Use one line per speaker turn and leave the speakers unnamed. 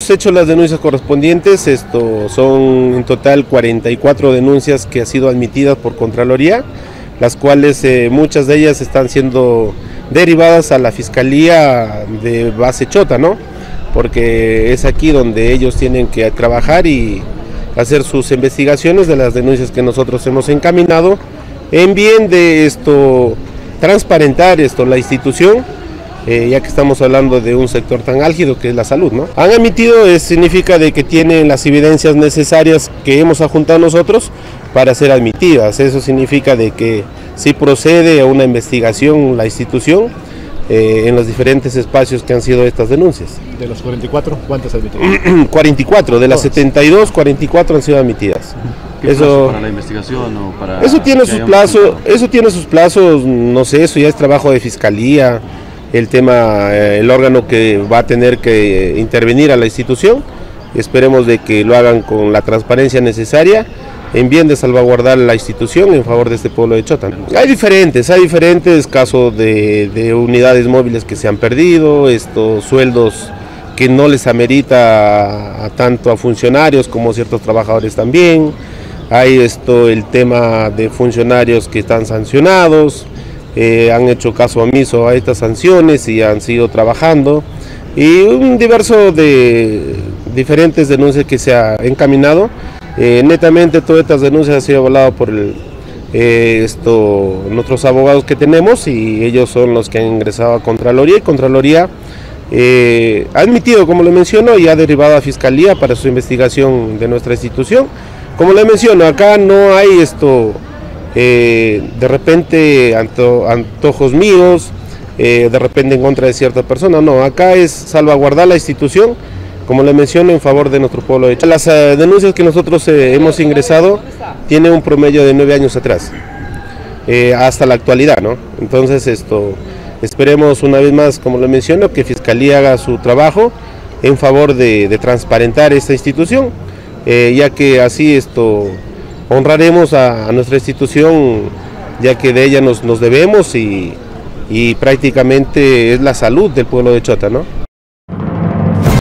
Hemos hecho las denuncias correspondientes, son en total 44 denuncias que han sido admitidas por Contraloría, las cuales muchas de ellas están siendo derivadas a la Fiscalía de base Chota, ¿no? Porque es aquí donde ellos tienen que trabajar y hacer sus investigaciones de las denuncias que nosotros hemos encaminado en bien de transparentar la institución, ya que estamos hablando de un sector tan álgido que es la salud, ¿no? Han emitido, significa de que tienen las evidencias necesarias que hemos adjuntado nosotros para ser admitidas. Eso significa de que sí procede a una investigación la institución en los diferentes espacios que han sido estas denuncias.
De los 44, ¿cuántas admitidas?
44, de las 72, 44 han sido admitidas.
¿Qué plazo para la investigación o para...?
Eso tiene sus plazos, no sé, eso ya es trabajo de Fiscalía, el órgano que va a tener que intervenir a la institución. Esperemos de que lo hagan con la transparencia necesaria en bien de salvaguardar la institución en favor de este pueblo de Chota. Hay diferentes casos de unidades móviles que se han perdido, sueldos que no les amerita tanto a funcionarios como a ciertos trabajadores también. Hay el tema de funcionarios que están sancionados, han hecho caso omiso a estas sanciones y han seguido trabajando, y un diverso de diferentes denuncias que se ha encaminado. Netamente todas estas denuncias han sido avaladas por nuestros abogados que tenemos, y ellos son los que han ingresado a Contraloría, y Contraloría ha admitido, como le menciono, y ha derivado a Fiscalía para su investigación de nuestra institución. Como le menciono, acá no hay de repente antojos míos, de repente en contra de cierta persona, no, acá es salvaguardar la institución, como le menciono, en favor de nuestro pueblo de Chota. Las denuncias que nosotros hemos ingresado tienen un promedio de 9 años atrás, hasta la actualidad, ¿no? Entonces esperemos una vez más, como le menciono, que Fiscalía haga su trabajo en favor de transparentar esta institución, ya que así honraremos a nuestra institución, ya que de ella nos debemos, y prácticamente es la salud del pueblo de Chota, ¿no?